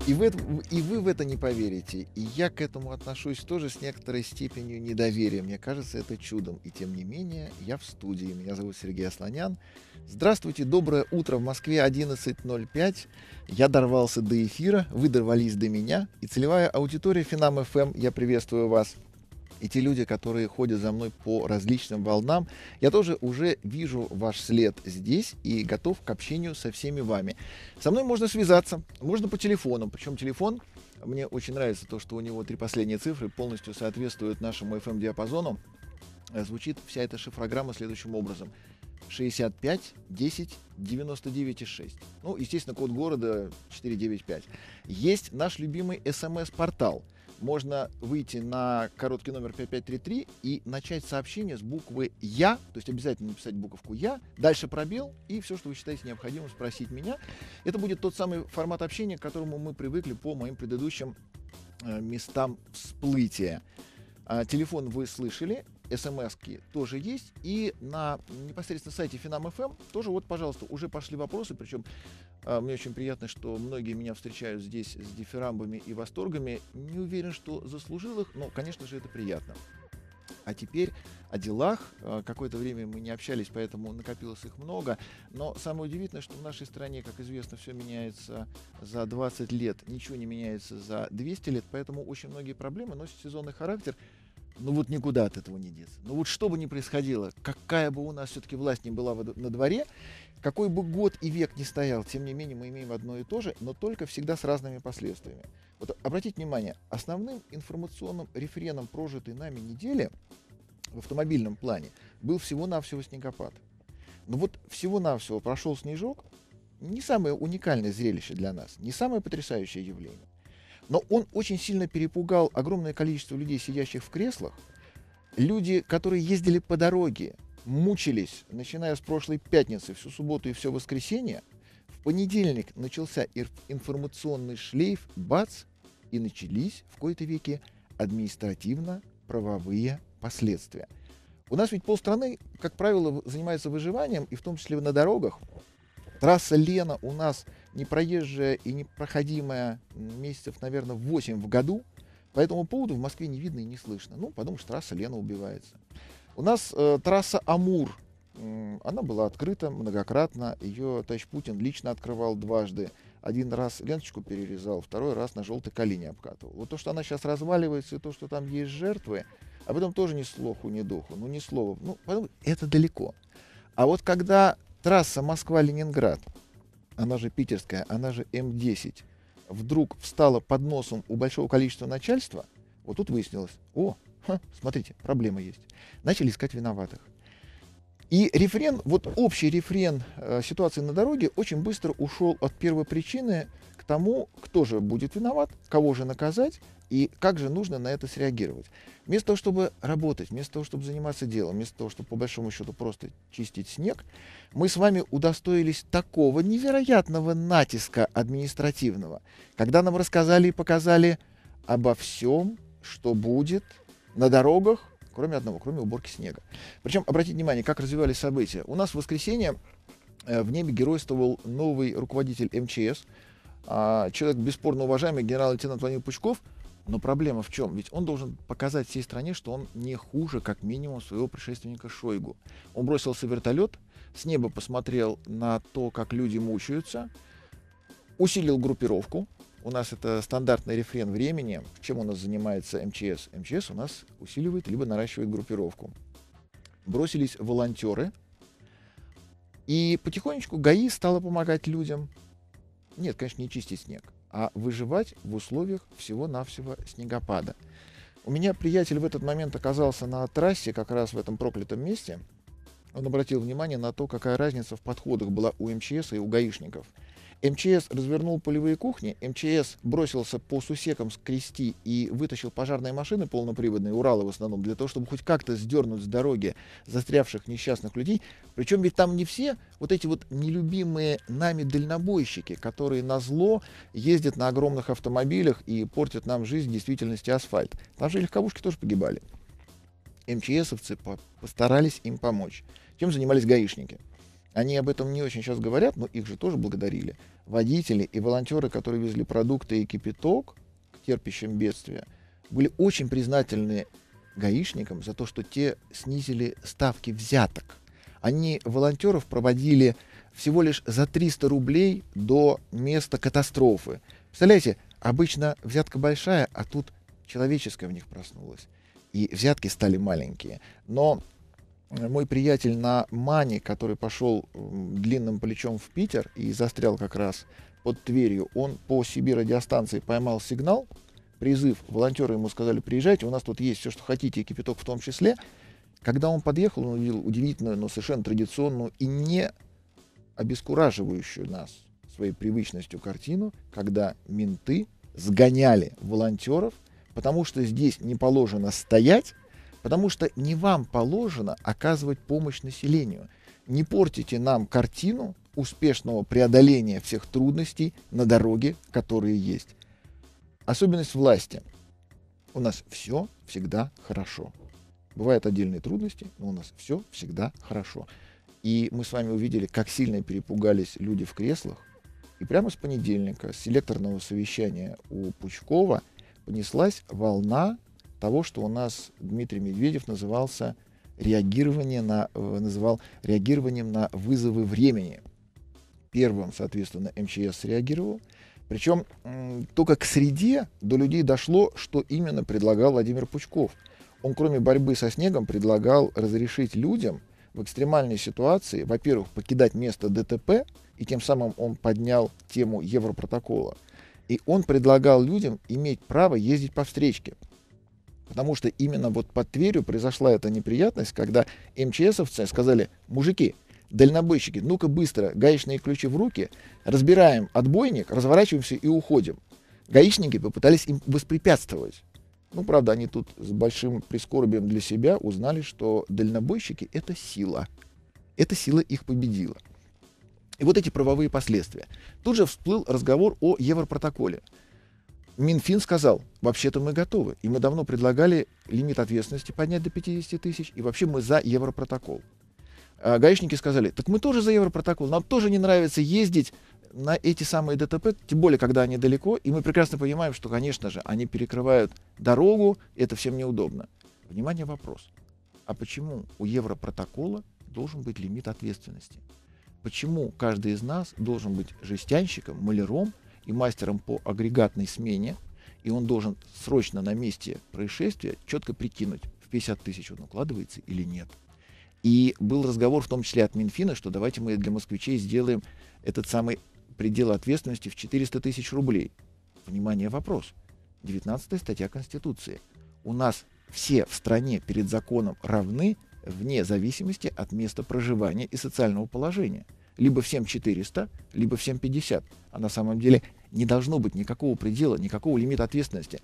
И вы в это не поверите. И я к этому отношусь тоже с некоторой степенью недоверия. Мне кажется, это чудом. И тем не менее, я в студии. Меня зовут Сергей Асланян. Здравствуйте, доброе утро. В Москве 11:05. Я дорвался до эфира, вы дорвались до меня. И целевая аудитория Финам ФМ, я приветствую вас. И те люди, которые ходят за мной по различным волнам, я тоже уже вижу ваш след здесь и готов к общению со всеми вами. Со мной можно связаться, можно по телефону, причем телефон, мне очень нравится то, что у него 3 последние цифры полностью соответствуют нашему FM-диапазону. Звучит вся эта шифрограмма следующим образом. 65 10 99,6. Ну, естественно, код города 495. Есть наш любимый СМС-портал. Можно выйти на короткий номер 5533 и начать сообщение с буквы «Я», то есть обязательно написать буковку «Я», дальше пробел и все, что вы считаете необходимым, спросить меня. Это будет тот самый формат общения, к которому мы привыкли по моим предыдущим местам всплытия. Телефон вы слышали, смски тоже есть, и на непосредственно сайте Финам ФМ тоже вот, пожалуйста, уже пошли вопросы, причем мне очень приятно, что многие меня встречают здесь с дифирамбами и восторгами. Не уверен, что заслужил их, но, конечно же, это приятно. А теперь о делах. Какое-то время мы не общались, поэтому накопилось их много. Но самое удивительное, что в нашей стране, как известно, все меняется за 20 лет, ничего не меняется за 200 лет, поэтому очень многие проблемы носят сезонный характер. Ну вот никуда от этого не деться. Ну вот что бы ни происходило, какая бы у нас все-таки власть ни была на дворе, какой бы год и век ни стоял, тем не менее мы имеем одно и то же, но только всегда с разными последствиями. Вот обратите внимание, основным информационным рефреном прожитой нами недели в автомобильном плане был всего-навсего снегопад. Но вот всего-навсего прошел снежок, не самое уникальное зрелище для нас, не самое потрясающее явление. Но он очень сильно перепугал огромное количество людей, сидящих в креслах. Люди, которые ездили по дороге, мучились, начиная с прошлой пятницы, всю субботу и все воскресенье. В понедельник начался информационный шлейф, бац, и начались в кои-то веки административно-правовые последствия. У нас ведь полстраны, как правило, занимается выживанием, и в том числе на дорогах. Трасса Лена у нас непроезжая и непроходимая месяцев, наверное, 8 в году. По этому поводу в Москве не видно и не слышно. Ну, подумаешь, трасса Лена убивается. У нас трасса Амур. Она была открыта многократно. Ее товарищ Путин лично открывал дважды. Один раз ленточку перерезал, второй раз на желтой калине обкатывал. Вот то, что она сейчас разваливается, и то, что там есть жертвы, об этом тоже ни слуху, ни духу. Ну, ни слова. Ну, это далеко. А вот когда трасса Москва-Ленинград, она же питерская, она же М10, вдруг встала под носом у большого количества начальства, вот тут выяснилось, смотрите, проблема есть. Начали искать виноватых. И рефрен, вот общий рефрен ситуации на дороге очень быстро ушел от первой причины к тому, кто же будет виноват, кого же наказать и как же нужно на это среагировать. Вместо того, чтобы работать, вместо того, чтобы заниматься делом, вместо того, чтобы по большому счету просто чистить снег, мы с вами удостоились такого невероятного натиска административного, когда нам рассказали и показали обо всем, что будет на дорогах, кроме одного, кроме уборки снега. Причем, обратите внимание, как развивались события. У нас в воскресенье в небе геройствовал новый руководитель МЧС, человек бесспорно уважаемый, генерал-лейтенант Владимир Пучков. Но проблема в чем? Ведь он должен показать всей стране, что он не хуже, как минимум, своего предшественника Шойгу. Он бросился в вертолет, с неба посмотрел на то, как люди мучаются, усилил группировку. У нас это стандартный рефрен времени. Чем у нас занимается МЧС? МЧС у нас усиливает либо наращивает группировку. Бросились волонтеры. И потихонечку ГАИ стало помогать людям. Нет, конечно, не чистить снег, а выживать в условиях всего-навсего снегопада. У меня приятель в этот момент оказался на трассе, как раз в этом проклятом месте. Он обратил внимание на то, какая разница в подходах была у МЧС и у гаишников. МЧС развернул полевые кухни, МЧС бросился по сусекам скрести и вытащил пожарные машины полноприводные, Уралы в основном, для того, чтобы хоть как-то сдернуть с дороги застрявших несчастных людей. Причем ведь там не все вот эти вот нелюбимые нами дальнобойщики, которые назло ездят на огромных автомобилях и портят нам жизнь в действительности асфальт. Там же легковушки тоже погибали. МЧСовцы постарались им помочь. Чем занимались гаишники? Они об этом не очень сейчас говорят, но их же тоже благодарили. Водители и волонтеры, которые везли продукты и кипяток к терпящим бедствия, были очень признательны гаишникам за то, что те снизили ставки взяток. Они волонтеров проводили всего лишь за 300 рублей до места катастрофы. Представляете, обычно взятка большая, а тут человеческое в них проснулось. И взятки стали маленькие. Но мой приятель на Мане, который пошел длинным плечом в Питер и застрял как раз под Тверью, он по себе радиостанции поймал сигнал, призыв, волонтеры ему сказали: приезжайте, у нас тут есть все, что хотите, и кипяток в том числе. Когда он подъехал, он увидел удивительную, но совершенно традиционную и не обескураживающую нас своей привычностью картину, когда менты сгоняли волонтеров, потому что здесь не положено стоять, потому что не вам положено оказывать помощь населению. Не портите нам картину успешного преодоления всех трудностей на дороге, которые есть. Особенность власти. У нас все всегда хорошо. Бывают отдельные трудности, но у нас все всегда хорошо. И мы с вами увидели, как сильно перепугались люди в креслах. И прямо с понедельника, с селекторного совещания у Пучкова, понеслась волна того, что у нас Дмитрий Медведев называл реагированием на вызовы времени. Первым, соответственно, МЧС среагировал. Причем только к среде до людей дошло, что именно предлагал Владимир Пучков. Он, кроме борьбы со снегом, предлагал разрешить людям в экстремальной ситуации, во-первых, покидать место ДТП, и тем самым он поднял тему Европротокола. И он предлагал людям иметь право ездить по встречке. Потому что именно вот под Тверью произошла эта неприятность, когда МЧСовцы сказали: мужики, дальнобойщики, ну-ка быстро, гаечные ключи в руки, разбираем отбойник, разворачиваемся и уходим. Гаишники попытались им воспрепятствовать. Ну, правда, они тут с большим прискорбием для себя узнали, что дальнобойщики — это сила. Эта сила их победила. И вот эти правовые последствия. Тут же всплыл разговор о Европротоколе. Минфин сказал: вообще-то мы готовы, и мы давно предлагали лимит ответственности поднять до 50 тысяч, и вообще мы за Европротокол. А гаишники сказали: так мы тоже за Европротокол, нам тоже не нравится ездить на эти самые ДТП, тем более, когда они далеко, и мы прекрасно понимаем, что, конечно же, они перекрывают дорогу, это всем неудобно. Внимание, вопрос. А почему у Европротокола должен быть лимит ответственности? Почему каждый из нас должен быть жестянщиком, маляром и мастером по агрегатной смене, и он должен срочно на месте происшествия четко прикинуть, в 50 тысяч он укладывается или нет? И был разговор, в том числе от Минфина, что давайте мы для москвичей сделаем этот самый предел ответственности в 400 тысяч рублей. Внимание, вопрос. 19 статья Конституции. У нас все в стране перед законом равны вне зависимости от места проживания и социального положения. Либо всем 400, либо всем 50. А на самом деле не должно быть никакого предела, никакого лимита ответственности.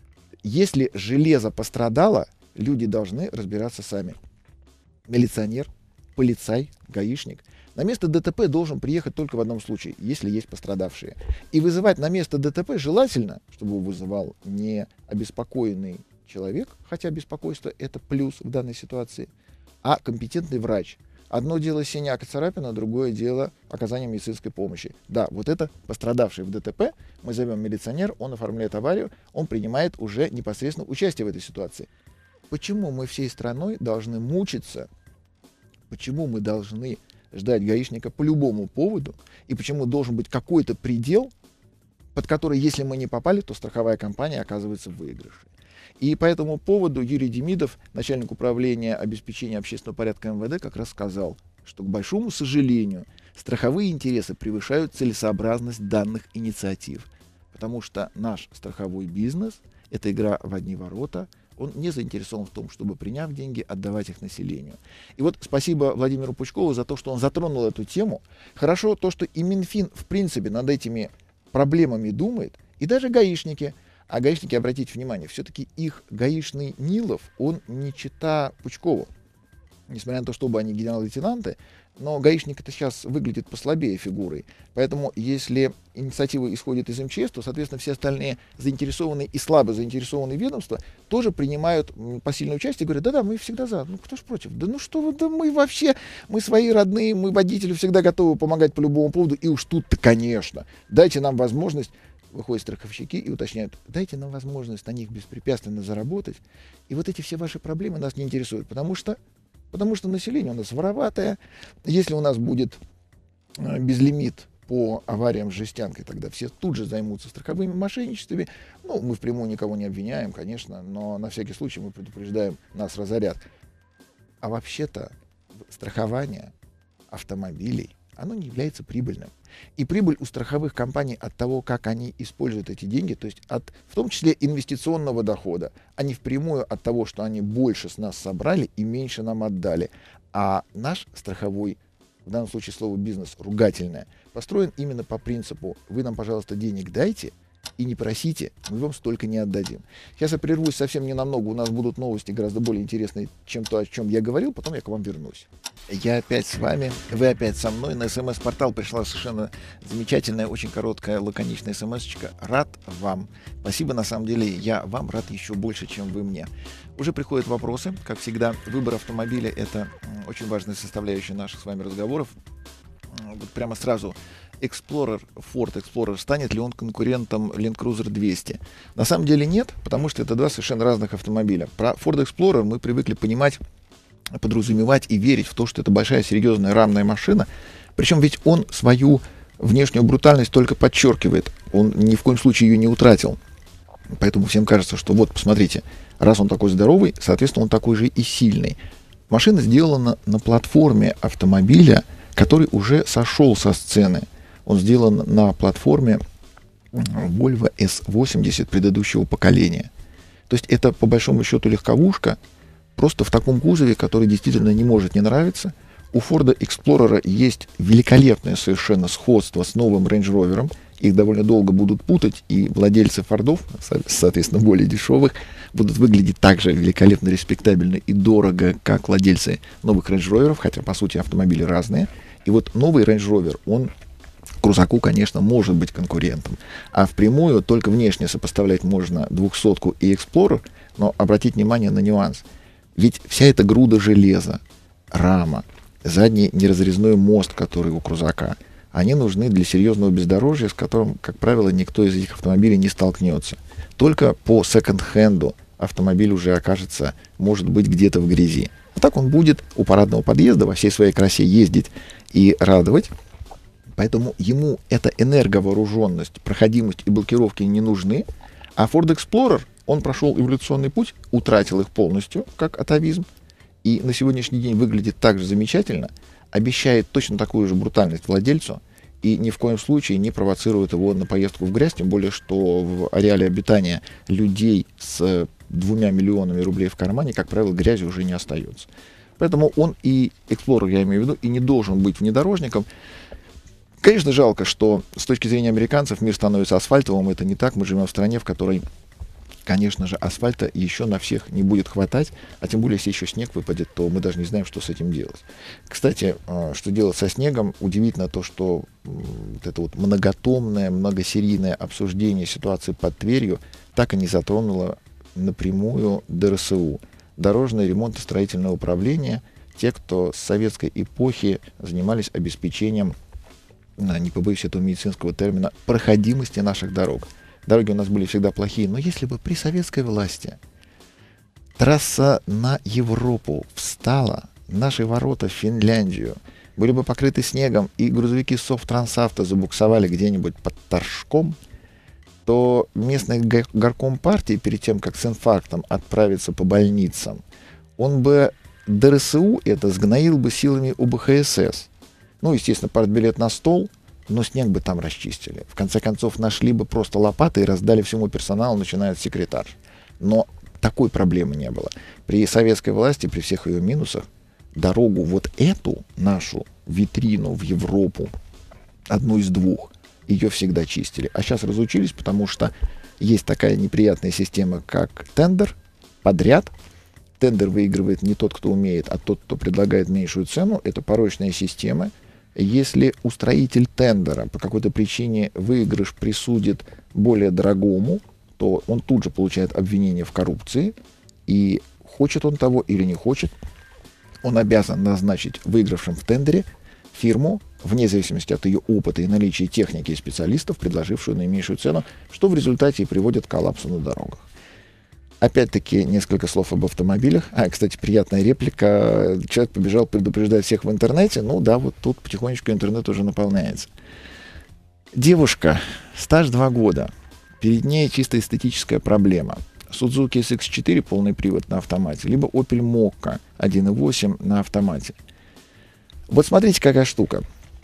Если железо пострадало, люди должны разбираться сами. Милиционер, полицай, гаишник на место ДТП должен приехать только в одном случае, если есть пострадавшие. И вызывать на место ДТП желательно, чтобы его вызывал не обеспокоенный человек, хотя беспокойство — это плюс в данной ситуации, а компетентный врач. Одно дело синяк и царапина, другое дело оказание медицинской помощи. Да, вот это пострадавший в ДТП, мы зовем милиционер, он оформляет аварию, он принимает уже непосредственно участие в этой ситуации. Почему мы всей страной должны мучиться? Почему мы должны ждать гаишника по любому поводу? И почему должен быть какой-то предел, под который, если мы не попали, то страховая компания оказывается в выигрыше? И по этому поводу Юрий Демидов, начальник управления обеспечения общественного порядка МВД, как раз сказал, что, к большому сожалению, страховые интересы превышают целесообразность данных инициатив. Потому что наш страховой бизнес — это игра в одни ворота, он не заинтересован в том, чтобы, приняв деньги, отдавать их населению. И вот спасибо Владимиру Пучкову за то, что он затронул эту тему. Хорошо то, что и Минфин, в принципе, над этими проблемами думает, и даже гаишники. А гаишники, обратите внимание, все-таки их гаишный Нилов, он не чита Пучкову. несмотря на то, чтобы они генерал-лейтенанты, но гаишник это сейчас выглядит послабее фигурой. Поэтому если инициатива исходит из МЧС, то, соответственно, все остальные заинтересованные и слабо заинтересованные ведомства тоже принимают посильное участие и говорят, да-да, мы всегда за. Ну, кто ж против? Да ну что вы, да мы вообще, мы свои родные, мы водители всегда готовы помогать по любому поводу. И уж тут-то, конечно, дайте нам возможность. Выходят страховщики и уточняют, дайте нам возможность на них беспрепятственно заработать. И вот эти все ваши проблемы нас не интересуют, потому что население у нас вороватое. Если у нас будет безлимит по авариям с жестянкой, тогда все тут же займутся страховыми мошенничествами. Ну, мы впрямую никого не обвиняем, конечно, но на всякий случай мы предупреждаем, нас разорят. А вообще-то страхование автомобилей, оно не является прибыльным. И прибыль у страховых компаний от того, как они используют эти деньги, то есть от, в том числе, инвестиционного дохода, а не впрямую от того, что они больше с нас собрали и меньше нам отдали. А наш страховой, в данном случае слово «бизнес» ругательное, построен именно по принципу «вы нам, пожалуйста, денег дайте, и не просите, мы вам столько не отдадим». Сейчас я прервусь совсем ненамного, у нас будут новости гораздо более интересные, чем то, о чем я говорил, потом я к вам вернусь. Я опять с вами, вы опять со мной. На СМС-портал пришла совершенно замечательная, очень короткая, лаконичная СМС-очка. Рад вам. Спасибо, на самом деле, я вам рад еще больше, чем вы мне. Уже приходят вопросы, как всегда. Выбор автомобиля — это очень важная составляющая наших с вами разговоров. Вот прямо сразу. Explorer, Ford Explorer, станет ли он конкурентом Land Cruiser 200? На самом деле нет, потому что это два совершенно разных автомобиля. Про Ford Explorer мы привыкли понимать, подразумевать и верить в то, что это большая серьезная рамная машина. Причем ведь он свою внешнюю брутальность только подчеркивает. Он ни в коем случае ее не утратил. Поэтому всем кажется, что вот, посмотрите, раз он такой здоровый, соответственно, он такой же и сильный. Машина сделана на платформе автомобиля, который уже сошел со сцены. Он сделан на платформе Volvo S80 предыдущего поколения. То есть это, по большому счету, легковушка, просто в таком кузове, который действительно не может не нравиться. У Ford Explorer есть великолепное совершенно сходство с новым Range Rover. Их довольно долго будут путать, и владельцы Фордов, соответственно, более дешевых, будут выглядеть так же великолепно, респектабельно и дорого, как владельцы новых Range Rover, хотя, по сути, автомобили разные. И вот новый Range Rover, он крузаку, конечно, может быть конкурентом. А впрямую только внешне сопоставлять можно 200-ку и Explorer, но обратить внимание на нюанс. Ведь вся эта груда железа, рама, задний неразрезной мост, который у крузака, они нужны для серьезного бездорожья, с которым, как правило, никто из этих автомобилей не столкнется. Только по секонд-хенду автомобиль уже окажется, может быть, где-то в грязи. А так он будет у парадного подъезда во всей своей красе ездить и радовать. Поэтому ему эта энерговооруженность, проходимость и блокировки не нужны. А Ford Explorer, он прошел эволюционный путь, утратил их полностью, как атавизм, и на сегодняшний день выглядит так же замечательно, обещает точно такую же брутальность владельцу и ни в коем случае не провоцирует его на поездку в грязь, тем более, что в ареале обитания людей с 2 миллионами рублей в кармане, как правило, грязи уже не остается. Поэтому он и Explorer, я имею в виду, и не должен быть внедорожником. Конечно, жалко, что с точки зрения американцев мир становится асфальтовым. Это не так. Мы живем в стране, в которой, конечно же, асфальта еще на всех не будет хватать. А тем более, если еще снег выпадет, то мы даже не знаем, что с этим делать. Кстати, что делать со снегом? Удивительно то, что вот это вот многотомное, многосерийное обсуждение ситуации под Тверью так и не затронуло напрямую ДРСУ. Дорожное ремонтно-строительное управление. Те, кто с советской эпохи занимались обеспечением, не побоюсь этого медицинского термина, проходимости наших дорог. Дороги у нас были всегда плохие, но если бы при советской власти трасса на Европу встала, наши ворота в Финляндию были бы покрыты снегом, и грузовики Совтрансавто забуксовали где-нибудь под Торжком, то местный горком партии, перед тем, как с инфарктом отправиться по больницам, он бы ДРСУ это сгноил бы силами УБХСС. Ну, естественно, партбилет на стол, но снег бы там расчистили. В конце концов, нашли бы просто лопаты и раздали всему персоналу, начиная от секретарш. Но такой проблемы не было. При советской власти, при всех ее минусах, дорогу вот эту, нашу витрину в Европу, одну из двух, ее всегда чистили. А сейчас разучились, потому что есть такая неприятная система, как тендер, подряд. тендер выигрывает не тот, кто умеет, а тот, кто предлагает меньшую цену. Это порочная система. Если устроитель тендера по какой-то причине выигрыш присудит более дорогому, то он тут же получает обвинение в коррупции, и хочет он того или не хочет, он обязан назначить выигравшим в тендере фирму, вне зависимости от ее опыта и наличия техники и специалистов, предложившую наименьшую цену, что в результате и приводит к коллапсу на дорогах. Опять-таки, несколько слов об автомобилях. Кстати, приятная реплика. Человек побежал предупреждать всех в интернете. Ну да, вот тут потихонечку интернет уже наполняется. Девушка, стаж 2 года. Перед ней чисто эстетическая проблема. Suzuki SX4 полный привод на автомате, либо Opel Mokka 1.8 на автомате. Вот смотрите, какая штука.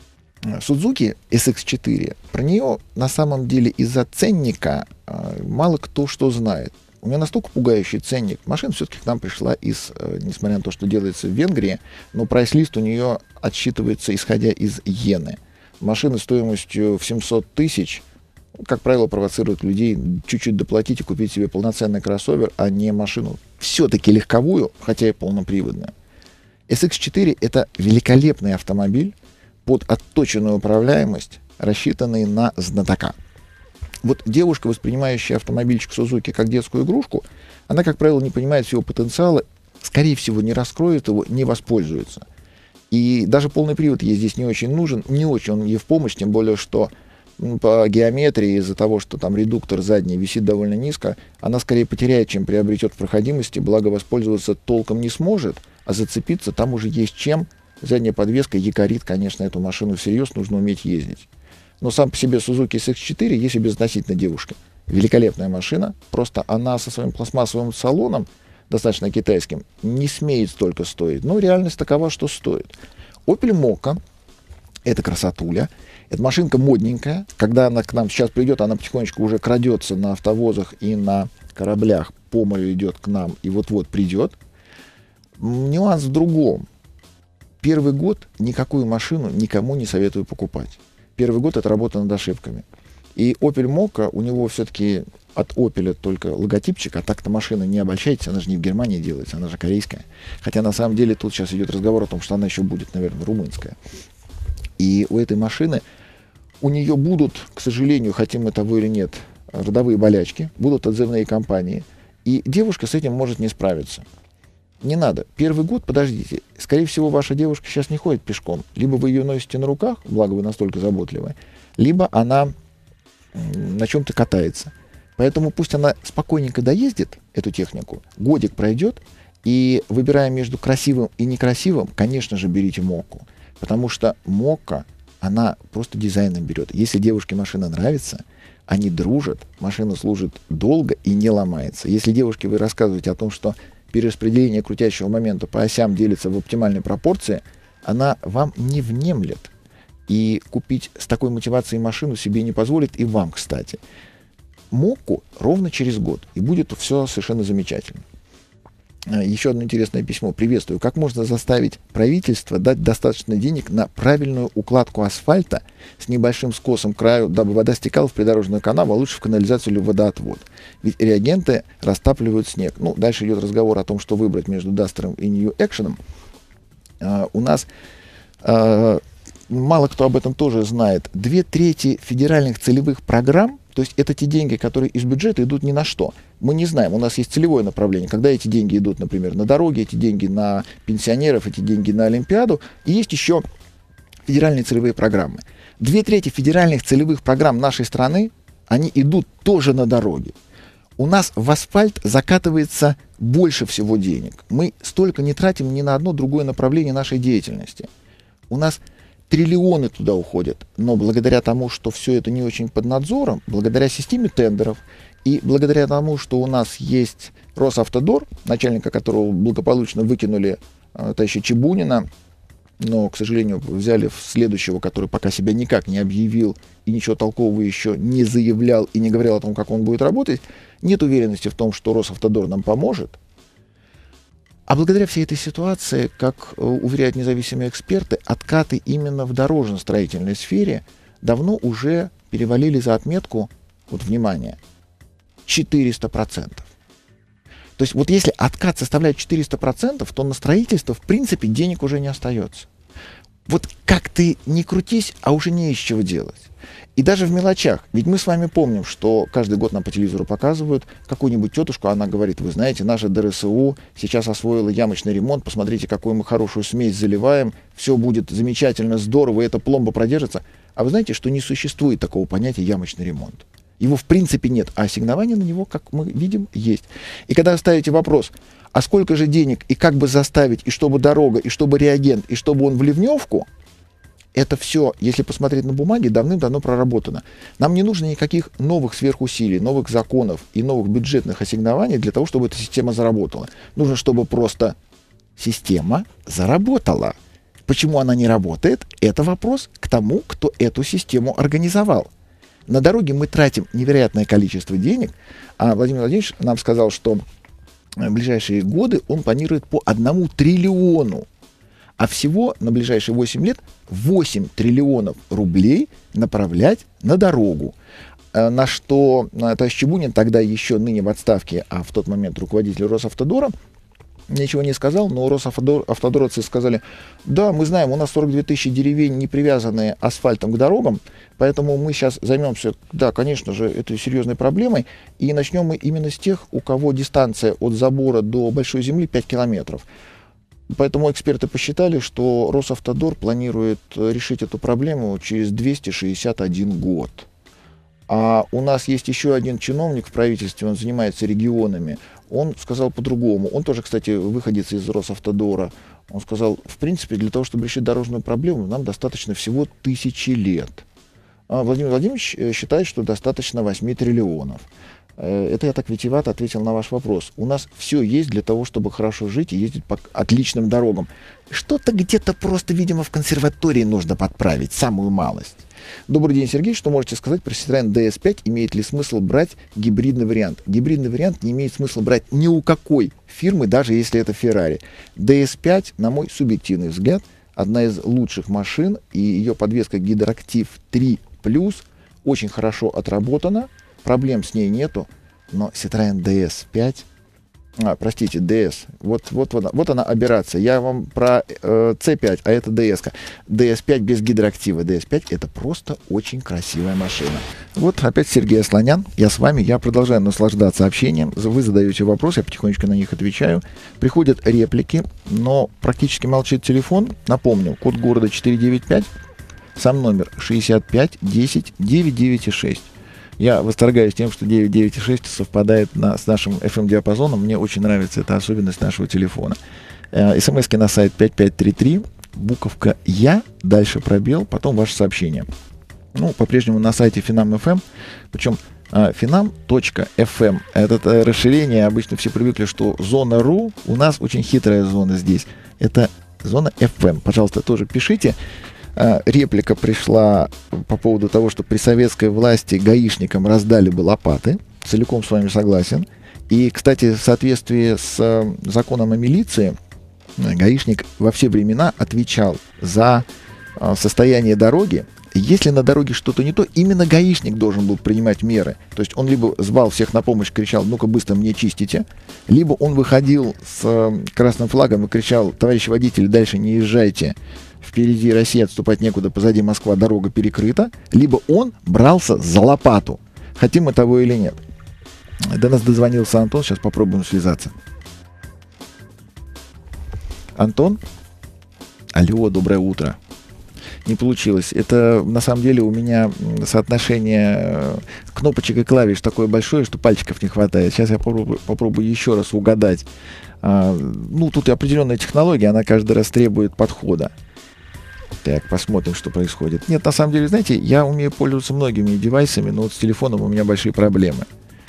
Suzuki SX4, про нее на самом деле из-за ценника мало кто что знает. У меня настолько пугающий ценник. Машина все-таки к нам пришла несмотря на то, что делается в Венгрии, но прайс-лист у нее отсчитывается исходя из иены. Машина стоимостью в 700 тысяч, как правило, провоцирует людей чуть-чуть доплатить и купить себе полноценный кроссовер, а не машину все-таки легковую, хотя и полноприводную. SX4 — это великолепный автомобиль под отточенную управляемость, рассчитанный на знатока. Вот девушка, воспринимающая автомобильчик Suzuki как детскую игрушку, она, как правило, не понимает всего потенциала, скорее всего, не раскроет его, не воспользуется. И даже полный привод ей здесь не очень нужен, не очень он ей в помощь, тем более, что по геометрии из-за того, что там редуктор задний висит довольно низко, она скорее потеряет, чем приобретет в проходимости, благо воспользоваться толком не сможет, а зацепиться там уже есть чем. Задняя подвеска якорит, конечно, эту машину всерьез, нужно уметь ездить. Но сам по себе Suzuki SX4, если безотносительно девушки, великолепная машина, просто она со своим пластмассовым салоном, достаточно китайским, не смеет столько стоить. Но реальность такова, что стоит. Opel Mokka — это красотуля, это машинка модненькая. Когда она к нам сейчас придет, она потихонечку уже крадется на автовозах и на кораблях, по морю идет к нам и вот-вот придет. Нюанс в другом. Первый год никакую машину никому не советую покупать. Первый год это работа над ошибками. И Opel Mokka, у него все-таки от Opel только логотипчик, а так-то машина, не обольщайтесь, она же не в Германии делается, она же корейская. Хотя на самом деле тут сейчас идет разговор о том, что она еще будет, наверное, румынская. И у этой машины, у нее будут, к сожалению, хотим мы того или нет, родовые болячки, будут отзывные кампании. И девушка с этим может не справиться. Не надо. Первый год, подождите. Скорее всего, ваша девушка сейчас не ходит пешком. Либо вы ее носите на руках, благо вы настолько заботливы, либо она на чем-то катается. Поэтому пусть она спокойненько доездит эту технику, годик пройдет, и выбирая между красивым и некрасивым, конечно же, берите Mokka. Потому что Mokka, она просто дизайном берет. Если девушке машина нравится, они дружат, машина служит долго и не ломается. Если девушке вы рассказываете о том, что перераспределение крутящего момента по осям делится в оптимальной пропорции, она вам не внемлет. И купить с такой мотивацией машину себе не позволит, и вам, кстати. Mokka ровно через год, и будет все совершенно замечательно. Еще одно интересное письмо. Приветствую. Как можно заставить правительство дать достаточно денег на правильную укладку асфальта с небольшим скосом к краю, дабы вода стекала в придорожную канаву, а лучше в канализацию или в водоотвод? Ведь реагенты растапливают снег. Ну, дальше идет разговор о том, что выбрать между Дастером и New Action. У нас мало кто об этом тоже знает. 2/3 федеральных целевых программ, то есть это те деньги, которые из бюджета идут ни на что. Мы не знаем, у нас есть целевое направление, когда эти деньги идут, например, на дороги, эти деньги на пенсионеров, эти деньги на Олимпиаду. И есть еще федеральные целевые программы. 2/3 федеральных целевых программ нашей страны, они идут тоже на дороги. У нас в асфальт закатывается больше всего денег. Мы столько не тратим ни на одно другое направление нашей деятельности. У нас триллионы туда уходят, но благодаря тому, что все это не очень под надзором, благодаря системе тендеров и благодаря тому, что у нас есть Росавтодор, начальника которого благополучно выкинули товарища Чебунина, но, к сожалению, взяли следующего, который пока себя никак не объявил и ничего толкового еще не заявлял и не говорил о том, как он будет работать, нет уверенности в том, что Росавтодор нам поможет. А благодаря всей этой ситуации, как уверяют независимые эксперты, откаты именно в дорожно-строительной сфере давно уже перевалили за отметку, вот внимание, 400%. То есть вот если откат составляет 400%, то на строительство, в принципе, денег уже не остается. Вот как ты не крутись, а уже не из чего делать. И даже в мелочах. Ведь мы с вами помним, что каждый год нам по телевизору показывают какую-нибудь тетушку, она говорит: вы знаете, наша ДРСУ сейчас освоила ямочный ремонт, посмотрите, какую мы хорошую смесь заливаем, все будет замечательно, здорово, и эта пломба продержится. А вы знаете, что не существует такого понятия ямочный ремонт? Его в принципе нет, а ассигнования на него, как мы видим, есть. И когда ставите вопрос, а сколько же денег, и как бы заставить, и чтобы дорога, и чтобы реагент, и чтобы он в ливневку, это все, если посмотреть на бумаге, давным-давно проработано. Нам не нужно никаких новых сверхусилий, новых законов и новых бюджетных ассигнований для того, чтобы эта система заработала. Нужно, чтобы просто система заработала. Почему она не работает, это вопрос к тому, кто эту систему организовал. На дороге мы тратим невероятное количество денег, а Владимир Владимирович нам сказал, что в ближайшие годы он планирует по 1 триллиону. А всего на ближайшие 8 лет 8 триллионов рублей направлять на дорогу. На что товарищ Чебунин, тогда еще ныне в отставке, а в тот момент руководитель Росавтодора, ничего не сказал, но росавтодоровцы сказали: да, мы знаем, у нас 42 тысячи деревень, не привязанные асфальтом к дорогам, поэтому мы сейчас займемся, да, конечно же, этой серьезной проблемой, и начнем мы именно с тех, у кого дистанция от забора до Большой Земли 5 километров. Поэтому эксперты посчитали, что Росавтодор планирует решить эту проблему через 261 год. А у нас есть еще один чиновник в правительстве, он занимается регионами. Он сказал по-другому. Он тоже, кстати, выходец из Росавтодора. Он сказал, в принципе, для того, чтобы решить дорожную проблему, нам достаточно всего 1000 лет. А Владимир Владимирович считает, что достаточно 8 триллионов. Это я так витиевато ответил на ваш вопрос. У нас все есть для того, чтобы хорошо жить и ездить по отличным дорогам. Что-то где-то просто, видимо, в консерватории нужно подправить, самую малость. Добрый день, Сергей. Что можете сказать про Citroёn DS5? Имеет ли смысл брать гибридный вариант? Гибридный вариант не имеет смысла брать ни у какой фирмы, даже если это Ferrari. DS5, на мой субъективный взгляд, одна из лучших машин, и ее подвеска Гидроактив 3+, очень хорошо отработана. Проблем с ней нету, но Citroёn DS5, DS, вот она аберрация. Я вам про C5, а это DS-ка. DS5 без гидроактива. DS5 это просто очень красивая машина. Вот опять Сергей Асланян, я с вами, я продолжаю наслаждаться общением. Вы задаете вопросы, я потихонечку на них отвечаю. Приходят реплики, но практически молчит телефон. Напомню, код города 495, сам номер 65 10 996. Я восторгаюсь тем, что 996 совпадает с нашим FM-диапазоном. Мне очень нравится эта особенность нашего телефона. СМСки на сайт 5533, буковка «Я», дальше пробел, потом ваше сообщение. Ну, по-прежнему на сайте Finam.FM, причем finam.fm. Это расширение, обычно все привыкли, что зона .ру, у нас очень хитрая зона здесь. Это зона FM. Пожалуйста, тоже пишите. Реплика пришла по поводу того, что при советской власти гаишникам раздали бы лопаты. Целиком с вами согласен. И, кстати, в соответствии с законом о милиции, гаишник во все времена отвечал за состояние дороги. Если на дороге что-то не то, именно гаишник должен был принимать меры. То есть он либо звал всех на помощь, кричал: ну-ка быстро мне чистите, либо он выходил с красным флагом и кричал: товарищи водители, дальше не езжайте, впереди Россия, отступать некуда, позади Москва, дорога перекрыта, либо он брался за лопату. Хотим мы того или нет. До нас дозвонился Антон, сейчас попробуем связаться. Антон? Алло, доброе утро. Не получилось. Это, на самом деле, у меня соотношение кнопочек и клавиш такое большое, что пальчиков не хватает. Сейчас я попробую еще раз угадать. Ну, тут и определенная технология, она каждый раз требует подхода. Так, посмотрим, что происходит. Нет, на самом деле, знаете, я умею пользоваться многими девайсами, но вот с телефоном у меня большие проблемы.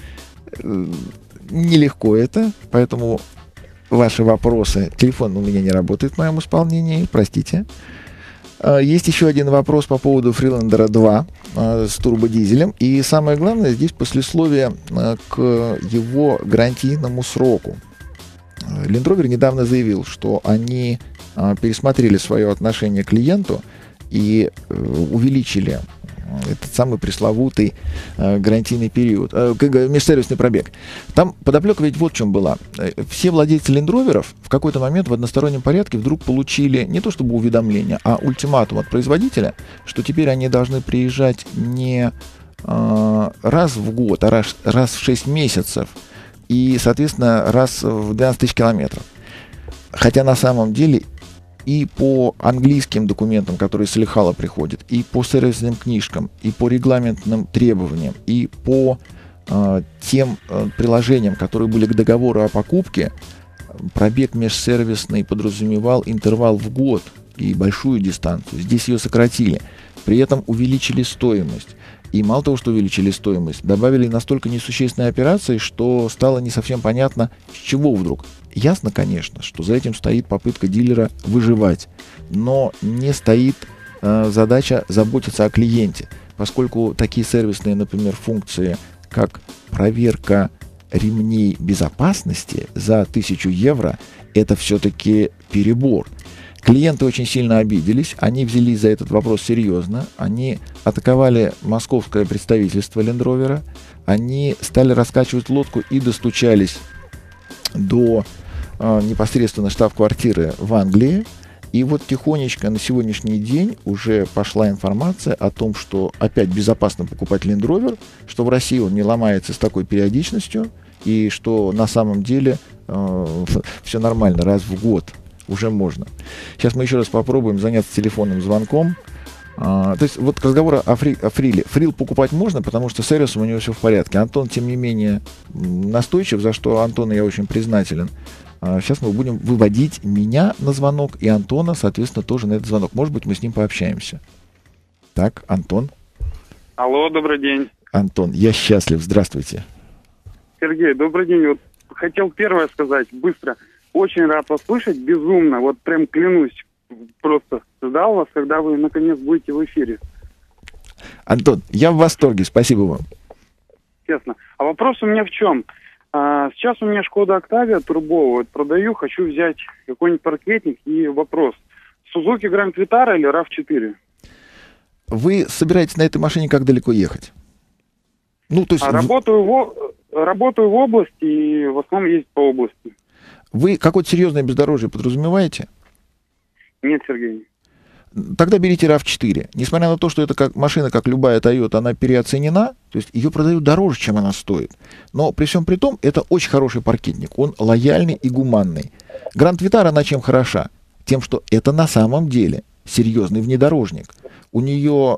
Нелегко это, поэтому ваши вопросы... Телефон у меня не работает в моем исполнении, простите. Есть еще один вопрос по поводу Freelander 2 с турбодизелем. И самое главное, здесь послесловие к его гарантийному сроку. Land Rover недавно заявил, что они пересмотрели свое отношение к клиенту и увеличили этот самый пресловутый гарантийный период, межсервисный пробег. Там подоплека ведь вот в чем была. Все владельцы лендроверов в какой-то момент в одностороннем порядке вдруг получили не то чтобы уведомление, а ультиматум от производителя, что теперь они должны приезжать не раз в год, а раз в 6 месяцев и, соответственно, раз в 12 тысяч километров. Хотя на самом деле и по английским документам, которые с Лихала приходят, и по сервисным книжкам, и по регламентным требованиям, и по тем приложениям, которые были к договору о покупке, пробег межсервисный подразумевал интервал в год и большую дистанцию. Здесь ее сократили. При этом увеличили стоимость. И мало того, что увеличили стоимость, добавили настолько несущественные операции, что стало не совсем понятно, с чего вдруг. Ясно, конечно, что за этим стоит попытка дилера выживать, но не стоит задача заботиться о клиенте, поскольку такие сервисные, например, функции, как проверка ремней безопасности за 1000 евро, это все-таки перебор. Клиенты очень сильно обиделись, они взялись за этот вопрос серьезно, они атаковали московское представительство Land Rover, они стали раскачивать лодку и достучались до непосредственно штаб-квартиры в Англии. И вот тихонечко на сегодняшний день уже пошла информация о том, что опять безопасно покупать Land Rover, что в России он не ломается с такой периодичностью, и что на самом деле все нормально, раз в год уже можно. Сейчас мы еще раз попробуем заняться телефонным звонком. То есть вот к разговору о фриле. Фрил покупать можно, потому что с сервисом у него все в порядке. Антон, тем не менее, настойчив, за что Антону я очень признателен. Сейчас мы будем выводить меня на звонок и Антона, соответственно, тоже на этот звонок. Может быть, мы с ним пообщаемся. Так, Антон. Алло, добрый день. Антон, я счастлив. Здравствуйте. Сергей, добрый день. Вот хотел первое сказать быстро. Очень рад вас слышать, безумно. Вот прям клянусь, просто ждал вас, когда вы наконец будете в эфире. Антон, я в восторге. Спасибо вам. Честно. А вопрос у меня в чем? Сейчас у меня Шкода Октавия Турбо, вот продаю, хочу взять какой-нибудь паркетник. И вопрос, Suzuki Grand Vitara или RAV4? Вы собираетесь на этой машине как далеко ехать? Ну, то есть... Работаю в области и в основном ездить по области. Вы какое-то серьезное бездорожье подразумеваете? Нет, Сергей. Тогда берите RAV4. Несмотря на то, что это как машина, как любая Toyota, она переоценена, то есть ее продают дороже, чем она стоит. Но при всем при том, это очень хороший паркетник. Он лояльный и гуманный. Grand Vitara, она чем хороша? Тем, что это на самом деле серьезный внедорожник. У нее,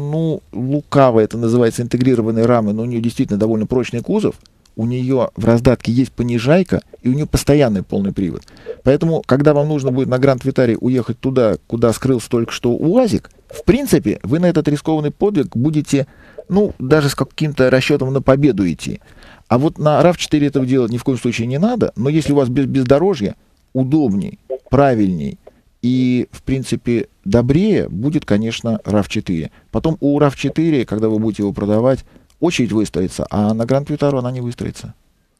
лукаво это называется, интегрированные рамы, но у нее действительно довольно прочный кузов. У нее в раздатке есть понижайка, и у нее постоянный полный привод. Поэтому, когда вам нужно будет на Гранд Витаре уехать туда, куда скрылся только что УАЗик, в принципе, вы на этот рискованный подвиг будете, даже с каким-то расчетом на победу идти. А вот на RAV4 этого делать ни в коем случае не надо, но если у вас бездорожье, удобней, правильней и, в принципе, добрее будет, конечно, RAV4. Потом у RAV4, когда вы будете его продавать, очередь выстроится, а на Гранд Витару она не выстроится.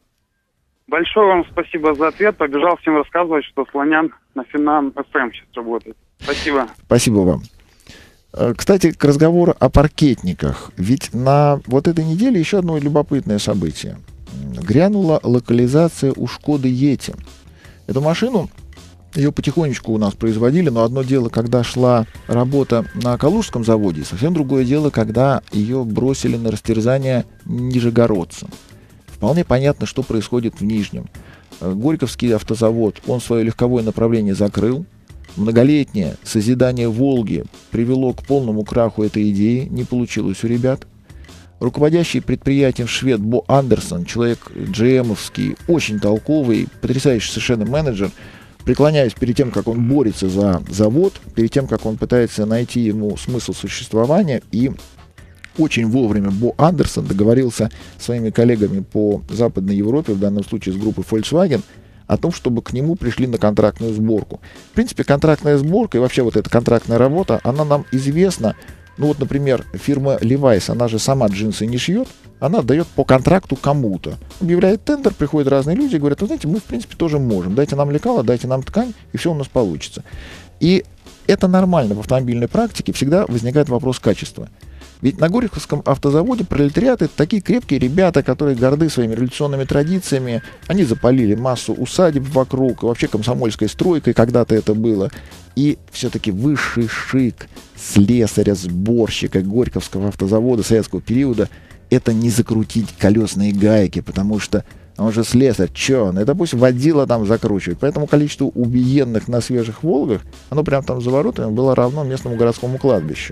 Большое вам спасибо за ответ. Побежал всем рассказывать, что Слонян на Финам ФМ сейчас работает. Спасибо. Спасибо вам. Кстати, к разговору о паркетниках. Ведь на вот этой неделе еще одно любопытное событие. Грянула локализация у Шкоды Йети. Эту машину, ее потихонечку у нас производили, но одно дело, когда шла работа на Калужском заводе, совсем другое дело, когда ее бросили на растерзание нижегородцам. Вполне понятно, что происходит в Нижнем. Горьковский автозавод, он свое легковое направление закрыл. Многолетнее созидание «Волги» привело к полному краху этой идеи, не получилось у ребят. Руководящий предприятием швед Бо Андерсон, человек GM-овский, очень толковый, потрясающий совершенно менеджер, преклоняюсь перед тем, как он борется за завод, перед тем, как он пытается найти ему смысл существования, и очень вовремя Бо Андерсон договорился с своими коллегами по Западной Европе, в данном случае с группой Volkswagen, о том, чтобы к нему пришли на контрактную сборку. В принципе, контрактная сборка и вообще вот эта контрактная работа, она нам известна. Например, фирма Levi's, она же сама джинсы не шьет, она дает по контракту кому-то. Объявляет тендер, приходят разные люди и говорят, знаете, мы, в принципе, тоже можем. Дайте нам лекало, дайте нам ткань, и все у нас получится. И это нормально в автомобильной практике, всегда возникает вопрос качества. Ведь на Горьковском автозаводе пролетариат — это такие крепкие ребята, которые горды своими революционными традициями. Они запалили массу усадеб вокруг, вообще комсомольской стройкой когда-то это было. И все-таки высший шик слесаря, сборщика Горьковского автозавода советского периода — это не закрутить колесные гайки, потому что он же слесарь, это пусть водила там закручивает. Поэтому количество убиенных на свежих «Волгах», оно прямо там за воротами было равно местному городскому кладбищу.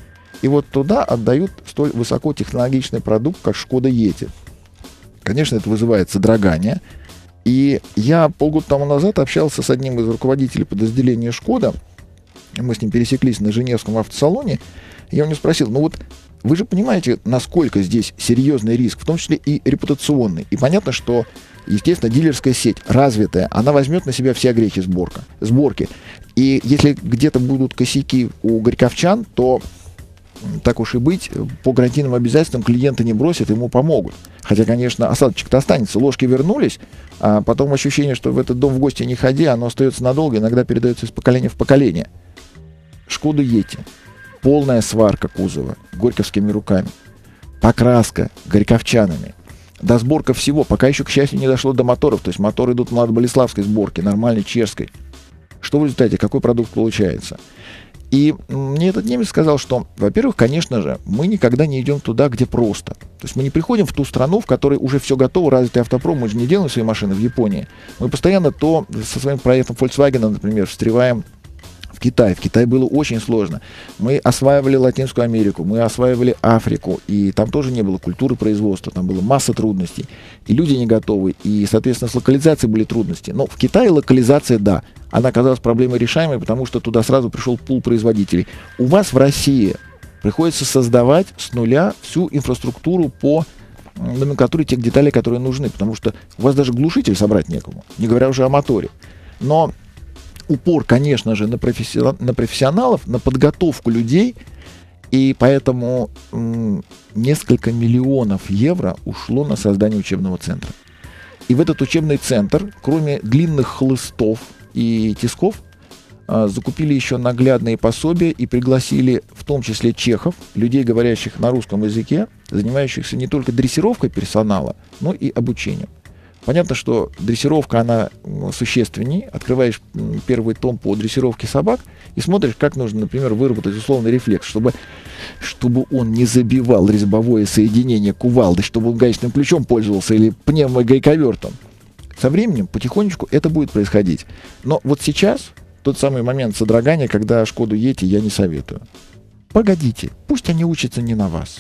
И вот туда отдают столь высокотехнологичный продукт, как «Шкода Йети». Конечно, это вызывает содрогание. И я полгода тому назад общался с одним из руководителей подразделения «Шкода». Мы с ним пересеклись на Женевском автосалоне. Я у него спросил, вы же понимаете, насколько здесь серьезный риск, в том числе и репутационный. И понятно, что, естественно, дилерская сеть развитая, она возьмет на себя все огрехи сборки. И если где-то будут косяки у горьковчан, то, так уж и быть, по гарантийным обязательствам клиента не бросят, ему помогут. Хотя, конечно, осадочек-то останется. Ложки вернулись, а потом ощущение, что в этот дом в гости не ходи, оно остается надолго, иногда передается из поколения в поколение. «Шкода Йети». Полная сварка кузова горьковскими руками. Покраска горьковчанами. Досборка всего. Пока еще, к счастью, не дошло до моторов. То есть моторы идут младоболеславской сборки, нормальной чешской. Что в результате? Какой продукт получается? И мне этот немец сказал, что, во-первых, конечно же, мы никогда не идем туда, где просто. То есть мы не приходим в ту страну, в которой уже все готово, развитый автопром. Мы же не делаем свои машины в Японии. Мы постоянно то со своим проектом Volkswagen, например, встреваем в Китай. В Китае было очень сложно. Мы осваивали Латинскую Америку, мы осваивали Африку, и там тоже не было культуры производства, там была масса трудностей, и люди не готовы, и, соответственно, с локализацией были трудности. Но в Китае локализация, да, она оказалась проблемой решаемой, потому что туда сразу пришел пул производителей. У вас в России приходится создавать с нуля всю инфраструктуру по номенклатуре тех деталей, которые нужны, потому что у вас даже глушитель собрать некому, не говоря уже о моторе. Но упор, конечно же, на профессионалов, на подготовку людей, и поэтому несколько миллионов евро ушло на создание учебного центра. И в этот учебный центр, кроме длинных хлыстов и тисков, закупили еще наглядные пособия и пригласили в том числе чехов, людей, говорящих на русском языке, занимающихся не только дрессировкой персонала, но и обучением. Понятно, что дрессировка, она существеннее. Открываешь первый том по дрессировке собак и смотришь, как нужно, например, выработать условный рефлекс, чтобы он не забивал резьбовое соединение кувалды, чтобы он гаечным ключом пользовался или пневмогайковертом. Со временем потихонечку это будет происходить. Но вот сейчас тот самый момент содрогания, когда «Шкоду Йети» я не советую. Погодите, пусть они учатся не на вас.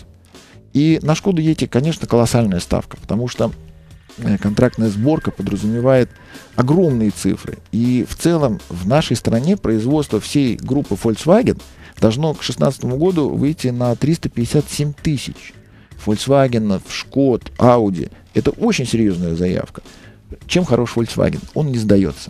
И на «Шкоду Йети», конечно, колоссальная ставка, потому что контрактная сборка подразумевает огромные цифры. И в целом в нашей стране производство всей группы Volkswagen должно к 2016 году выйти на 357 тысяч. Volkswagen, Шкод, Audi. Это очень серьезная заявка. Чем хорош Volkswagen? Он не сдается.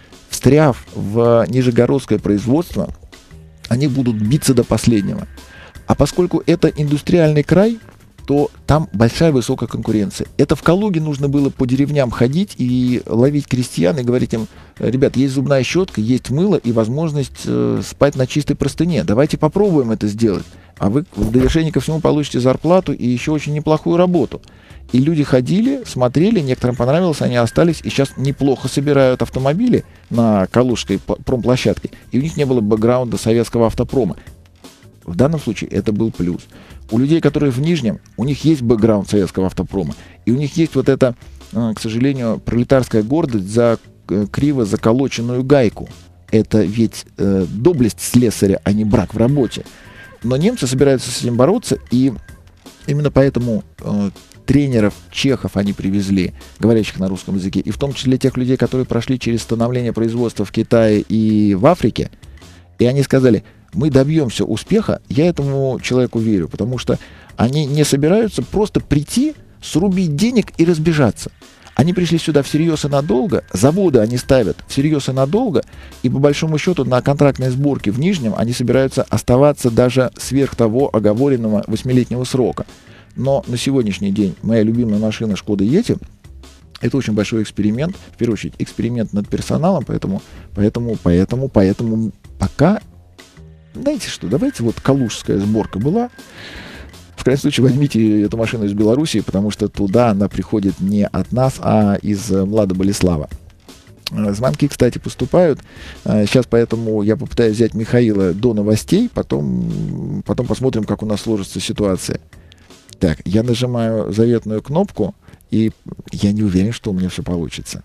Встряв в нижегородское производство, они будут биться до последнего. А поскольку это индустриальный край, то там большая высокая конкуренция. Это в Калуге нужно было по деревням ходить и ловить крестьян и говорить им: ребят, есть зубная щетка, есть мыло и возможность спать на чистой простыне. Давайте попробуем это сделать. А вы в довершение ко всему получите зарплату и еще очень неплохую работу. И люди ходили, смотрели, некоторым понравилось, они остались и сейчас неплохо собирают автомобили на калужской промплощадке. И у них не было бэкграунда советского автопрома. В данном случае это был плюс. У людей, которые в Нижнем, у них есть бэкграунд советского автопрома. И у них есть вот эта, к сожалению, пролетарская гордость за криво заколоченную гайку. Это ведь доблесть слесаря, а не брак в работе. Но немцы собираются с этим бороться, и именно поэтому тренеров чехов они привезли, говорящих на русском языке, и в том числе тех людей, которые прошли через становление производства в Китае и в Африке. И они сказали: мы добьемся успеха, я этому человеку верю, потому что они не собираются просто прийти, срубить денег и разбежаться. Они пришли сюда всерьез и надолго, заводы они ставят всерьез и надолго, и по большому счету на контрактной сборке в Нижнем они собираются оставаться даже сверх того оговоренного 8-летнего срока. Но на сегодняшний день моя любимая машина «Шкода Йети» — это очень большой эксперимент, в первую очередь эксперимент над персоналом, поэтому пока, знаете что, давайте вот калужская сборка была, в крайнем случае возьмите эту машину из Белоруссии, потому что туда она приходит не от нас, а из Млада-Болеслава. Звонки, кстати, поступают. Сейчас поэтому я попытаюсь взять Михаила до новостей, потом посмотрим, как у нас сложится ситуация. Так, я нажимаю заветную кнопку, и я не уверен, что у меня все получится.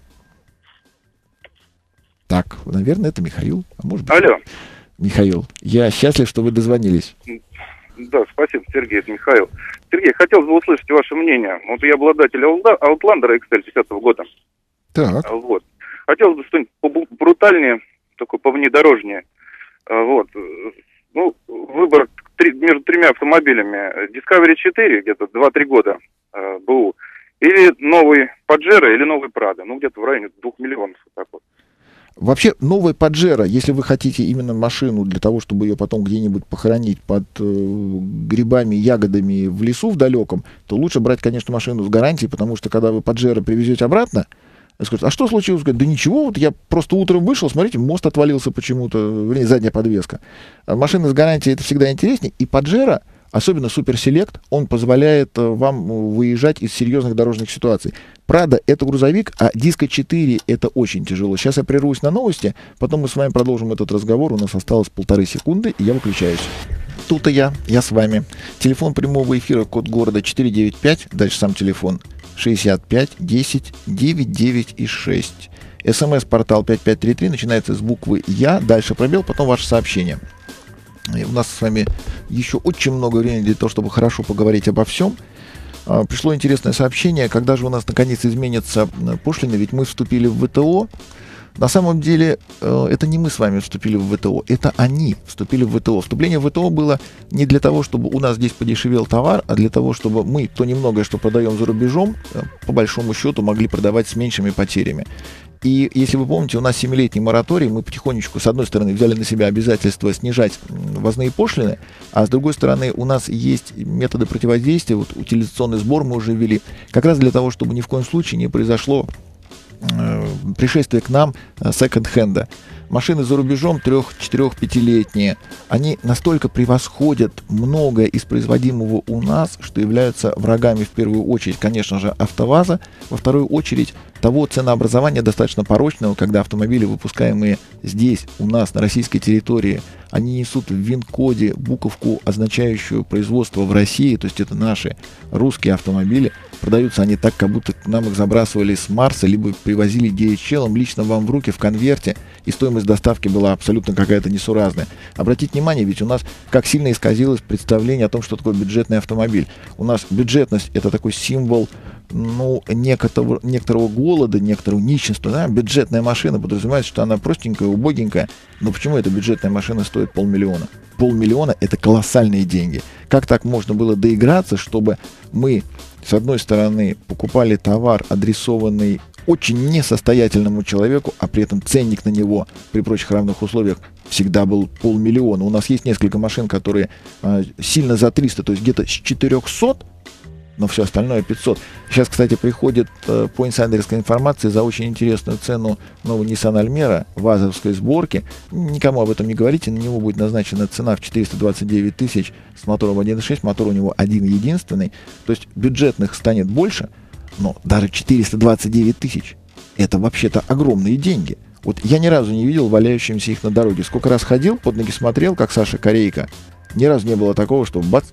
Так, наверное, это Михаил. А может быть... Алло. Михаил, я счастлив, что вы дозвонились. Да, спасибо, Сергей, это Михаил. Сергей, хотелось бы услышать ваше мнение. Вот я обладатель Outlander XL 50-го года. Так. Вот. Хотелось бы что-нибудь побрутальнее, такое повнедорожнее. Вот. Ну, выбор между тремя автомобилями. Discovery 4, где-то 2-3 года БУ. Или новый Паджеро, или новый Прадо. Ну, где-то в районе 2 миллионов. Вот так вот. Вообще, новая Паджеро, если вы хотите именно машину для того, чтобы ее потом где-нибудь похоронить под грибами, ягодами в лесу в далеком, то лучше брать, конечно, машину с гарантией, потому что когда вы Паджеро привезете обратно, скажут, а что случилось? Говорят, да ничего, вот я просто утром вышел, смотрите, мост отвалился почему-то, вернее, задняя подвеска. А машина с гарантией это всегда интереснее, и Паджеро, особенно Super Select, он позволяет вам выезжать из серьезных дорожных ситуаций. Прадо — это грузовик, а Диско 4 — это очень тяжело. Сейчас я прервусь на новости, потом мы с вами продолжим этот разговор. У нас осталось 1,5 секунды, и я выключаюсь. Тут и я с вами. Телефон прямого эфира, код города 495, дальше сам телефон 65 10 99 и 6. СМС-портал 5533 начинается с буквы «Я», дальше пробел, потом ваше сообщение. И у нас с вами еще очень много времени для того, чтобы хорошо поговорить обо всем. Пришло интересное сообщение, когда же у нас наконец изменятся пошлины, ведь мы вступили в ВТО. На самом деле, это не мы с вами вступили в ВТО, это они вступили в ВТО. Вступление в ВТО было не для того, чтобы у нас здесь подешевел товар, а для того, чтобы мы то немногое, что продаем за рубежом, по большому счету могли продавать с меньшими потерями. И если вы помните, у нас 7-летний мораторий, мы потихонечку, с одной стороны, взяли на себя обязательство снижать ввозные пошлины, а с другой стороны, у нас есть методы противодействия, вот утилизационный сбор мы уже ввели, как раз для того, чтобы ни в коем случае не произошло пришествие к нам секонд-хенда. Машины за рубежом 3, 4, 5-летние, они настолько превосходят многое из производимого у нас, что являются врагами в первую очередь, конечно же, АвтоВАЗа, во вторую очередь того ценообразования достаточно порочного, когда автомобили, выпускаемые здесь, у нас, на российской территории, они несут в ВИН-коде буковку, означающую производство в России, то есть это наши русские автомобили. Продаются они так, как будто нам их забрасывали с Марса, либо привозили DHL лично вам в руки в конверте, и стоимость доставки была абсолютно какая-то несуразная. Обратите внимание, ведь у нас как сильно исказилось представление о том, что такое бюджетный автомобиль. У нас бюджетность — это такой символ, ну, некоторого голода, некоторого нищенства. Да? Бюджетная машина подразумевает, что она простенькая, убогенькая. Но почему эта бюджетная машина стоит 500 000? 500 000 — это колоссальные деньги. Как так можно было доиграться, чтобы мы, с одной стороны, покупали товар, адресованный очень несостоятельному человеку, а при этом ценник на него при прочих равных условиях всегда был 500 000. У нас есть несколько машин, которые сильно за 300, то есть где-то с 400, но все остальное 500. Сейчас, кстати, приходит по инсайдерской информации за очень интересную цену новый Nissan Almera вазовской сборки. Никому об этом не говорите, на него будет назначена цена в 429 000 с мотором 1.6, мотор у него один единственный. То есть бюджетных станет больше, но даже 429 000 это вообще-то огромные деньги. Вот я ни разу не видел валяющимся их на дороге. Сколько раз ходил, под ноги смотрел, как Саша Корейка. Ни разу не было такого, что бац,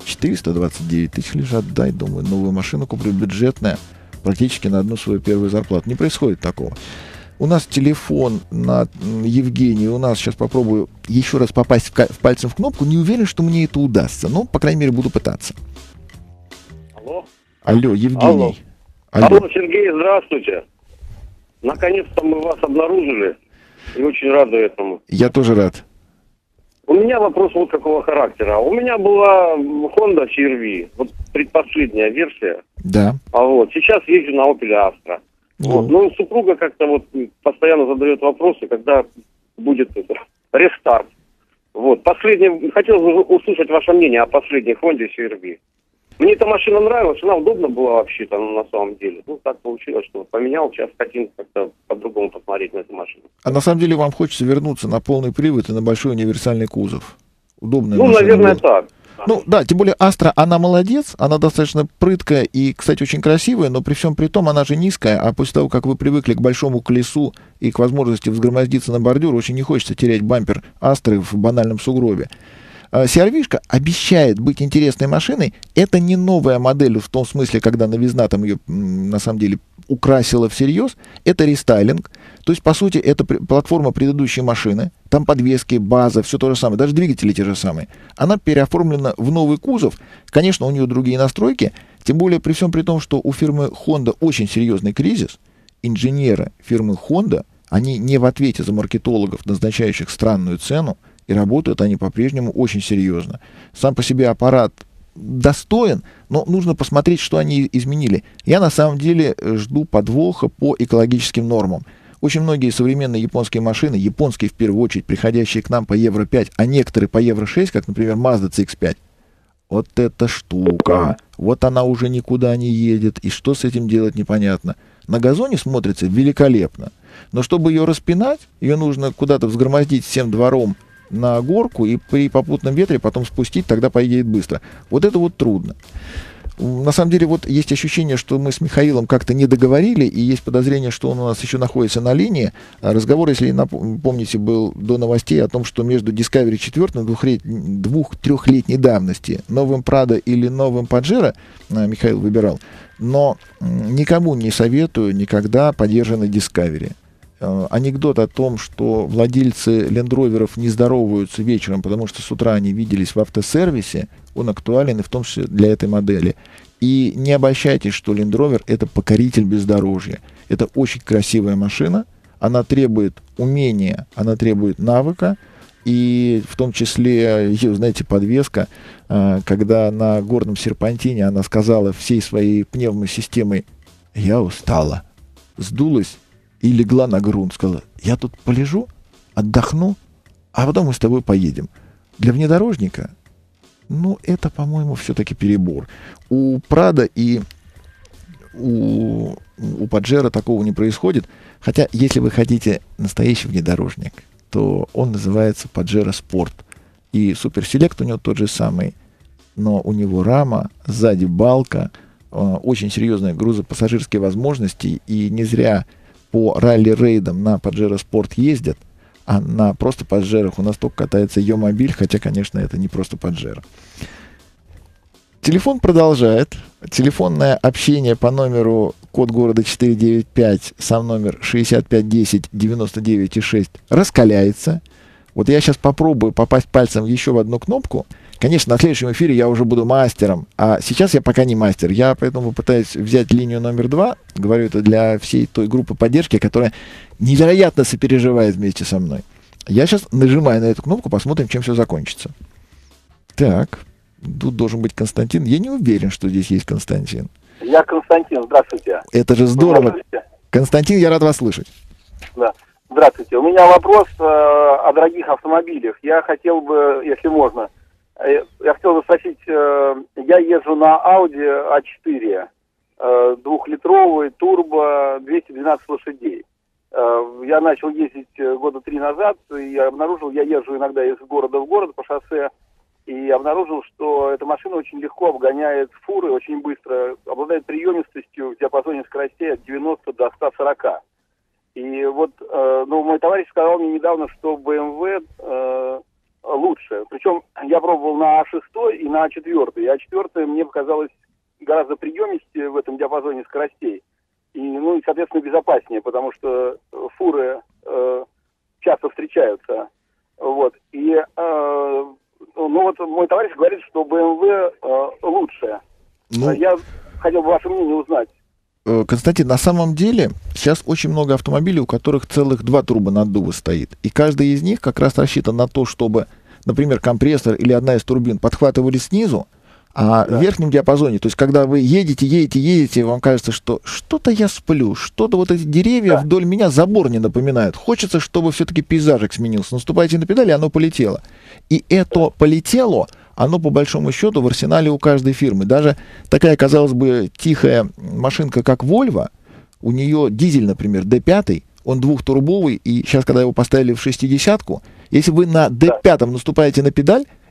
429 000 лежат, дай, думаю, новую машину куплю, бюджетная, практически на одну свою первую зарплату. Не происходит такого. У нас телефон на Евгении, у нас сейчас попробую еще раз попасть пальцем в кнопку, не уверен, что мне это удастся, но, по крайней мере, буду пытаться. Алло? Алло, Евгений. Алло, Сергей, здравствуйте. Наконец-то мы вас обнаружили и очень рады этому. Я тоже рад. У меня вопрос вот какого характера. У меня была Honda CR-V, вот предпоследняя версия. Да. А вот сейчас езжу на Opel Astra. Вот. Но супруга как-то вот постоянно задает вопросы, когда будет рестарт. Вот. Хотелось бы услышать ваше мнение о последней Honda CR-V. Мне эта машина нравилась, она удобна была вообще-то на самом деле. Ну, так получилось, что поменял, сейчас хотим как-то по-другому посмотреть на эту машину. А на самом деле вам хочется вернуться на полный привод и на большой универсальный кузов? Удобная машина. Ну, наверное, так. Ну да, тем более Астра, она молодец, она достаточно прыткая и, кстати, очень красивая, но при всем при том она же низкая, а после того, как вы привыкли к большому колесу и к возможности взгромоздиться на бордюр, очень не хочется терять бампер Астры в банальном сугробе. CR-V обещает быть интересной машиной. Это не новая модель в том смысле, когда новизна там ее на самом деле украсила всерьез. Это рестайлинг. То есть, по сути, это платформа предыдущей машины. Там подвески, база, все то же самое. Даже двигатели те же самые. Она переоформлена в новый кузов. Конечно, у нее другие настройки. Тем более, при всем при том, что у фирмы Honda очень серьезный кризис. Инженеры фирмы Honda, они не в ответе за маркетологов, назначающих странную цену. И работают они по-прежнему очень серьезно. Сам по себе аппарат достоин, но нужно посмотреть, что они изменили. Я на самом деле жду подвоха по экологическим нормам. Очень многие современные японские машины, японские в первую очередь, приходящие к нам по Евро-5, а некоторые по Евро-6, как, например, Mazda CX-5, вот эта штука, вот она уже никуда не едет, и что с этим делать непонятно. На газоне смотрится великолепно, но чтобы ее распинать, ее нужно куда-то взгромоздить всем двором на горку и при попутном ветре потом спустить, тогда поедет быстро. Вот это вот трудно. На самом деле, вот есть ощущение, что мы с Михаилом как-то не договорили, и есть подозрение, что он у нас еще находится на линии. Разговор, если помните, был до новостей о том, что между Discovery 4 2-3-летней давности новым Prado или новым Pajero, Михаил выбирал, но никому не советую никогда подержанный Discovery. Анекдот о том, что владельцы лендроверов не здороваются вечером, потому что с утра они виделись в автосервисе, он актуален и в том числе для этой модели. И не обольщайтесь, что лендровер — это покоритель бездорожья. Это очень красивая машина, она требует умения, она требует навыка, и в том числе, знаете, подвеска, когда на горном серпантине она сказала всей своей пневмосистемой: «Я устала», сдулась и легла на грунт, сказала: «Я тут полежу, отдохну, а потом мы с тобой поедем». Для внедорожника, ну, это, по-моему, все-таки перебор. У Prado и у Pajero такого не происходит. Хотя, если вы хотите настоящий внедорожник, то он называется Pajero Sport. И Super Select у него тот же самый, но у него рама, сзади балка, очень серьезные грузопассажирские возможности, и не зря по ралли-рейдам на Pajero Sport ездят, а на просто Pajero у нас только катается Yo-Mobile, хотя, конечно, это не просто Pajero. Телефон продолжает. Телефонное общение по номеру код города 495, сам номер 6510-99,6 раскаляется. Вот я сейчас попробую попасть пальцем еще в одну кнопку. Конечно, на следующем эфире я уже буду мастером, а сейчас я пока не мастер. Я поэтому пытаюсь взять линию номер 2. Говорю это для всей той группы поддержки, которая невероятно сопереживает вместе со мной. Я сейчас нажимаю на эту кнопку, посмотрим, чем все закончится. Так, тут должен быть Константин. Я не уверен, что здесь есть Константин. Я Константин, здравствуйте. Это же здорово. Константин, я рад вас слышать. Да. Здравствуйте. У меня вопрос о дорогих автомобилях. Я хотел бы, если можно, я хотел бы спросить, я езжу на Audi A4, 2-литровый, турбо, 212 лошадей. Я начал ездить года 3 назад, и я обнаружил, я езжу иногда из города в город по шоссе, и обнаружил, что эта машина очень легко обгоняет фуры, очень быстро, обладает приемистостью в диапазоне скоростей от 90 до 140. И вот, мой товарищ сказал мне недавно, что BMW лучше. Причем я пробовал на А6 и на А4. И А4 мне показалось гораздо приемистее в этом диапазоне скоростей. И, соответственно, безопаснее, потому что фуры часто встречаются. Вот. И, мой товарищ говорит, что BMW лучше. Я хотел бы ваше мнение узнать. Константин, на самом деле сейчас очень много автомобилей, у которых целых 2 турбонаддува стоит. И каждый из них как раз рассчитан на то, чтобы, например, компрессор или одна из турбин подхватывали снизу, а в верхнем диапазоне, то есть когда вы едете, вам кажется, что что-то я сплю, что-то вот эти деревья вдоль меня забор не напоминают. Хочется, чтобы все-таки пейзажик сменился. Наступаете на педали, оно полетело. И это полетело, оно по большому счету в арсенале у каждой фирмы. Даже такая, казалось бы, тихая машинка, как Volvo, у нее дизель, например, D5, он 2-турбовый, и сейчас, когда его поставили в 60-ку, если вы на D5 наступаете на педаль,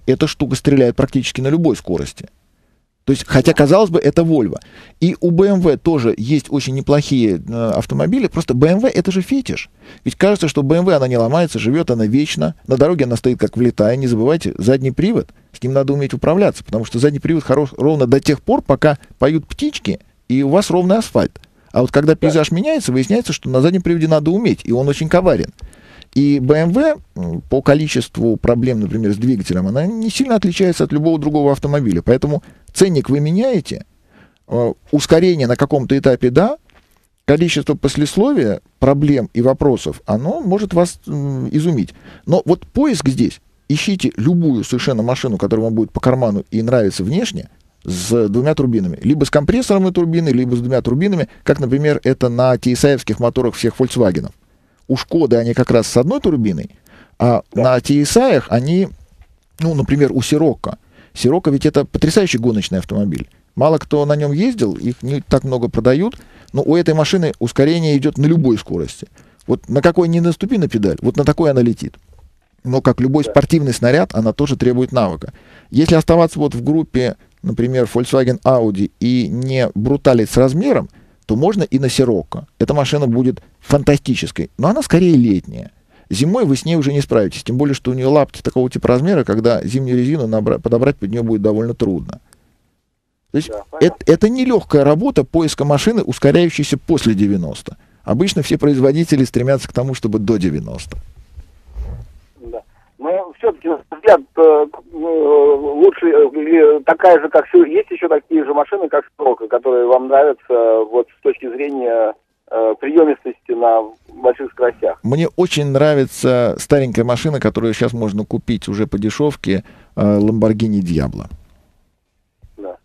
эта штука стреляет практически на любой скорости. То есть, хотя, казалось бы, это Volvo. И у BMW тоже есть очень неплохие автомобили, просто BMW это же фетиш. Ведь кажется, что BMW, она не ломается, живет она вечно, на дороге она стоит как влитая. Не забывайте, задний привод, с ним надо уметь управляться, потому что задний привод хорош ровно до тех пор, пока поют птички, и у вас ровный асфальт. А вот когда пейзаж меняется, выясняется, что на заднем приводе надо уметь, и он очень коварен. И BMW по количеству проблем, например, с двигателем, она не сильно отличается от любого другого автомобиля. Поэтому ценник вы меняете, ускорение на каком-то этапе, да, количество послесловия, проблем и вопросов, оно может вас изумить. Но вот поиск здесь, ищите любую совершенно машину, которая вам будет по карману и нравится внешне, с двумя турбинами. Либо с компрессором и турбиной, либо с двумя турбинами, как, например, это на TSI-евских моторах всех Volkswagen. У Шкоды они как раз с одной турбиной, а на TSI они, ну, например, у Сирокко. Сирокко ведь это потрясающий гоночный автомобиль. Мало кто на нем ездил, их не так много продают, но у этой машины ускорение идет на любой скорости. Вот на какой ни наступи на педаль, вот на такой она летит. Но как любой спортивный снаряд, она тоже требует навыка. Если оставаться вот в группе, например, Volkswagen Audi и не бруталить с размером, то можно и на Сирокко. Эта машина будет фантастической, но она скорее летняя. Зимой вы с ней уже не справитесь, тем более, что у нее лапти такого типа размера, когда зимнюю резину подобрать под нее будет довольно трудно. То есть это не легкая работа поиска машины, ускоряющейся после 90. Обычно все производители стремятся к тому, чтобы до 90. Да. Но все-таки, на взгляд, лучше или такая же, как есть еще такие же машины, как Сирокко, которые вам нравятся вот с точки зрения приемистости на больших скоростях. Мне очень нравится старенькая машина, которую сейчас можно купить уже по дешевке, Lamborghini Diablo. Да.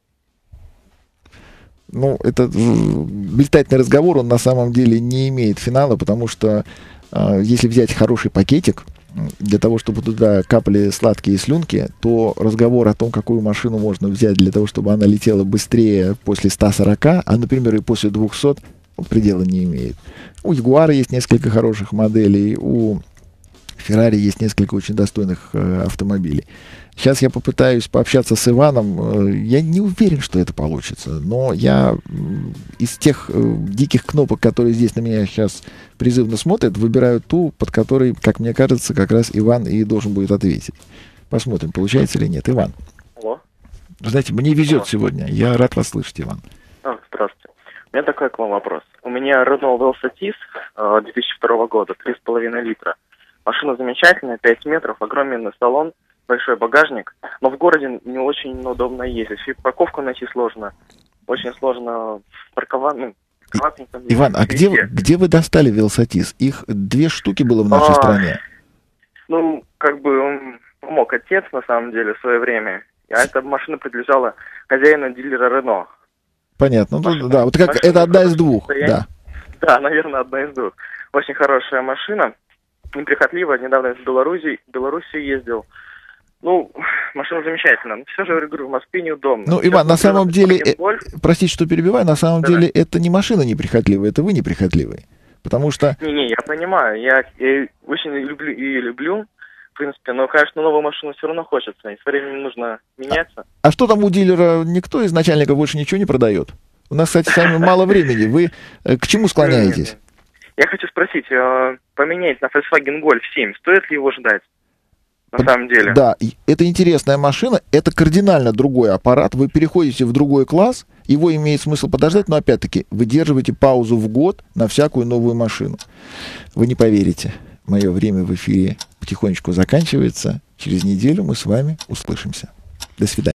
Ну, этот блистательный разговор, он на самом деле не имеет финала, потому что если взять хороший пакетик, для того, чтобы туда капали сладкие слюнки, то разговор о том, какую машину можно взять для того, чтобы она летела быстрее после 140, а, например, и после 200, предела не имеет. У Ягуара есть несколько хороших моделей, у Феррари есть несколько очень достойных автомобилей. Сейчас я попытаюсь пообщаться с Иваном. Я не уверен, что это получится, но я из тех диких кнопок, которые здесь на меня сейчас призывно смотрят, выбираю ту, под которой, как мне кажется, как раз Иван и должен будет ответить. Посмотрим, получается или нет. Иван. Алло. Знаете, мне везет сегодня. Я рад вас слышать, Иван. Здравствуйте. У меня такой к вам вопрос. У меня Renault Velsatis 2002 года, 3,5 литра. Машина замечательная, 5 метров, огроменный салон, большой багажник, но в городе не очень удобно ездить. И парковку найти сложно, очень сложно парковаться. Иван, а где вы достали Velsatis? Их 2 штуки было в нашей стране. Ну, как бы он помог отец, на самом деле, в свое время. А эта машина принадлежала хозяину дилера Renault. Понятно. Ну, да, вот как это одна из двух. Да. Да, наверное, одна из двух. Очень хорошая машина, неприхотливая. Недавно в Белоруссию ездил. Ну, машина замечательная. Но все же, говорю, в Москве неудобно. Ну, Иван, на самом деле, простите, что перебиваю, на самом деле это не машина неприхотливая, это вы неприхотливый. Потому что... Не, я понимаю. Я очень люблю, в принципе, но, конечно, новую машину все равно хочется. И со временем нужно меняться. А что там у дилера? Никто из начальников больше ничего не продает? У нас, кстати, с вами мало времени. Вы к чему склоняетесь? Я хочу спросить, поменять на Volkswagen Golf 7, стоит ли его ждать? На самом деле. Да, это интересная машина, это кардинально другой аппарат, вы переходите в другой класс, его имеет смысл подождать, но опять-таки выдерживайте паузу в год на всякую новую машину. Вы не поверите, мое время в эфире потихонечку заканчивается, через неделю мы с вами услышимся. До свидания.